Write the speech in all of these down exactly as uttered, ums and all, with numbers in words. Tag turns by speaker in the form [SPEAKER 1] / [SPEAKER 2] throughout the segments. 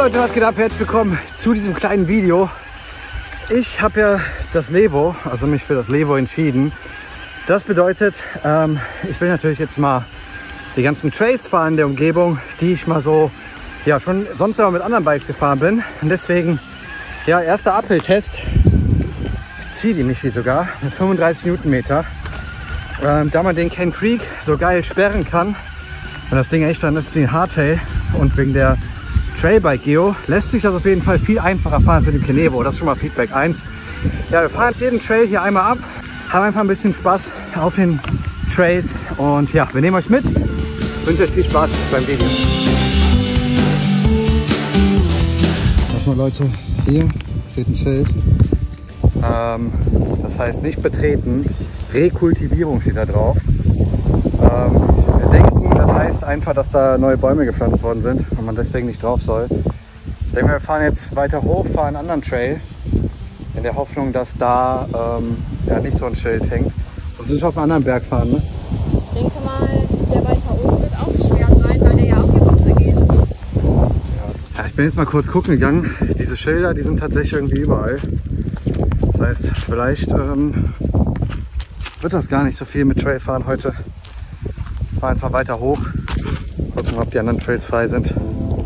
[SPEAKER 1] Leute, was geht ab? Herzlich willkommen zu diesem kleinen Video. Ich habe ja das Levo, also mich für das Levo entschieden. Das bedeutet, ähm, ich will natürlich jetzt mal die ganzen Trails fahren in der Umgebung, die ich mal so, ja, schon sonst immer mit anderen Bikes gefahren bin. Und deswegen, ja, erster Uphill-Test. Ich ziehe die Michi sogar mit fünfunddreißig Newtonmeter. Ähm, da man den Ken Creek so geil sperren kann, und das Ding echt dann ist wie ein Hardtail, und wegen der Trailbike Geo lässt sich das auf jeden Fall viel einfacher fahren für den Kenevo. Das ist schon mal Feedback eins. Ja, wir fahren jetzt jeden Trail hier einmal ab, haben einfach ein bisschen Spaß auf den Trails und ja, wir nehmen euch mit. Ich wünsche euch viel Spaß beim Video. Erstmal Leute, hier steht ein Schild. Ähm, das heißt nicht betreten, Rekultivierung steht da drauf. Ähm, wir denken, das heißt einfach, dass da neue Bäume gepflanzt worden sind und man deswegen nicht drauf soll. Ich denke, wir fahren jetzt weiter hoch, fahren einen anderen Trail, in der Hoffnung, dass da ähm, ja, nicht so ein Schild hängt. Sonst müssen wir auf einen anderen Berg fahren, ne?
[SPEAKER 2] Ich denke mal, der weiter oben wird auch schwer sein, weil der ja auch hier runtergeht.
[SPEAKER 1] Ja, ich bin jetzt mal kurz gucken gegangen. Diese Schilder, die sind tatsächlich irgendwie überall. Das heißt, vielleicht ähm, wird das gar nicht so viel mit Trailfahren heute. Wir fahren jetzt mal weiter hoch, gucken, ob die anderen Trails frei sind.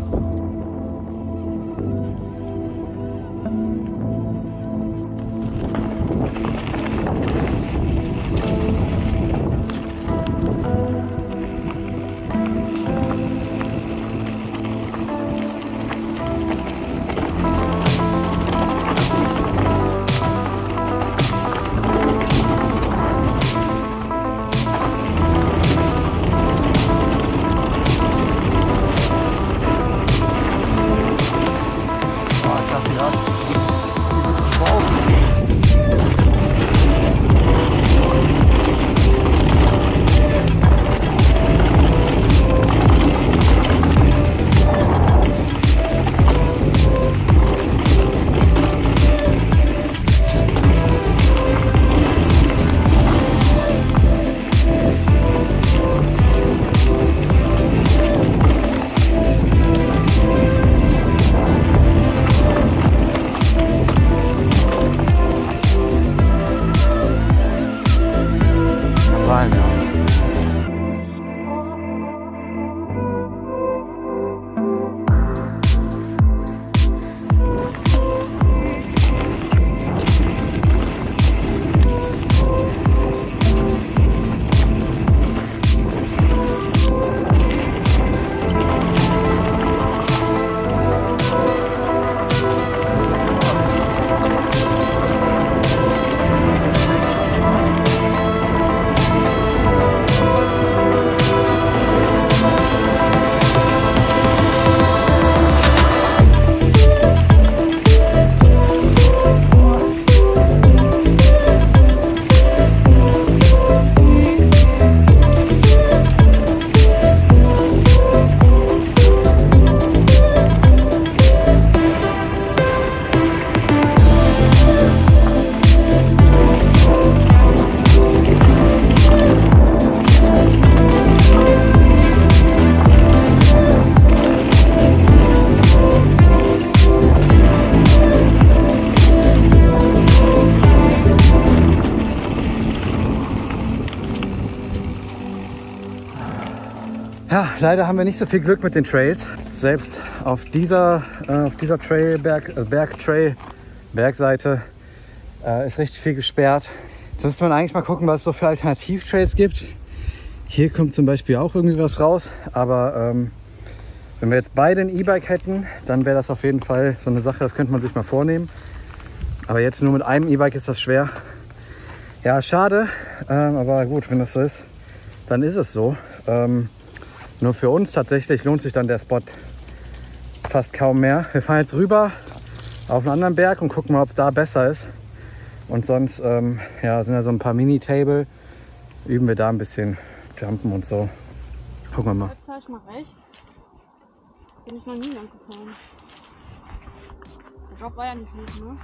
[SPEAKER 1] Ja, leider haben wir nicht so viel Glück mit den Trails. Selbst auf dieser, äh, auf dieser Trail, Berg, äh, Bergtrail, Bergseite äh, ist richtig viel gesperrt. Jetzt müsste man eigentlich mal gucken, was es so für Alternativtrails gibt. Hier kommt zum Beispiel auch irgendwie was raus, aber ähm, wenn wir jetzt beide ein E-Bike hätten, dann wäre das auf jeden Fall so eine Sache, das könnte man sich mal vornehmen. Aber jetzt nur mit einem E-Bike ist das schwer. Ja, schade, ähm, aber gut, wenn das so ist, dann ist es so. Ähm, Nur für uns tatsächlich lohnt sich dann der Spot fast kaum mehr. Wir fahren jetzt rüber auf einen anderen Berg und gucken mal, ob es da besser ist. Und sonst ähm, ja, sind da so ein paar Mini-Table. Üben wir da ein bisschen Jumpen und so. Gucken wir mal.
[SPEAKER 2] Jetzt fahr ich mal rechts. Bin ich noch nie lang gefahren. Der Job war ja nicht gut, ne?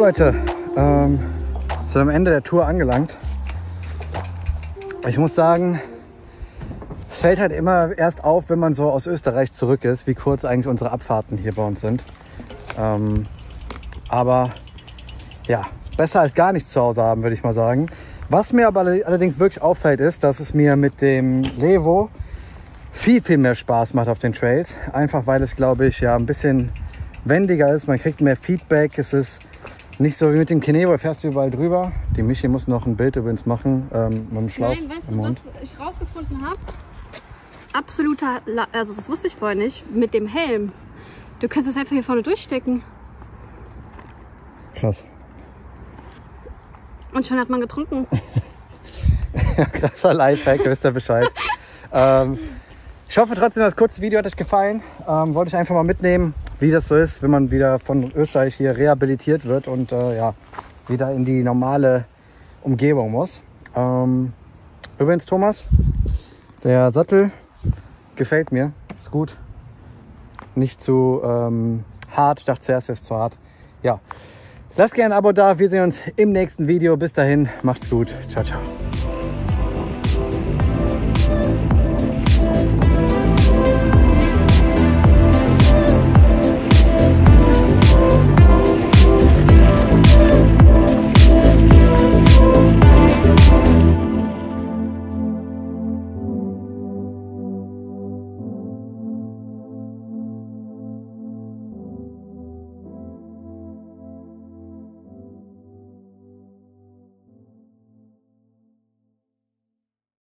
[SPEAKER 1] Leute, ähm, sind am Ende der Tour angelangt. Ich muss sagen, es fällt halt immer erst auf, wenn man so aus Österreich zurück ist, wie kurz eigentlich unsere Abfahrten hier bei uns sind. Ähm, aber ja, besser als gar nichts zu Hause haben, würde ich mal sagen. Was mir aber allerdings wirklich auffällt, ist, dass es mir mit dem Levo viel, viel mehr Spaß macht auf den Trails. Einfach weil es, glaube ich, ja ein bisschen wendiger ist. Man kriegt mehr Feedback. Es ist nicht so wie mit dem Kenevo, fährst du überall drüber. Die Michi muss noch ein Bild übrigens machen ähm, mit dem Schlauch.
[SPEAKER 2] Nein, weißt
[SPEAKER 1] im
[SPEAKER 2] du,
[SPEAKER 1] Mund.
[SPEAKER 2] was ich rausgefunden habe? Absoluter, La also das wusste ich vorher nicht, mit dem Helm. Du kannst es einfach hier vorne durchstecken.
[SPEAKER 1] Krass.
[SPEAKER 2] Und schon hat man getrunken.
[SPEAKER 1] Krasser Lifehack, wisst ihr Bescheid. ähm, ich hoffe trotzdem, das kurze Video hat euch gefallen. Ähm, wollte ich einfach mal mitnehmen, wie das so ist, wenn man wieder von Österreich hier rehabilitiert wird und äh, ja, wieder in die normale Umgebung muss. Ähm, übrigens, Thomas, der Sattel gefällt mir, ist gut. Nicht zu ähm, hart, ich dachte zuerst, er ist zu hart. Ja, lasst gerne ein Abo da, wir sehen uns im nächsten Video. Bis dahin, macht's gut, ciao, ciao.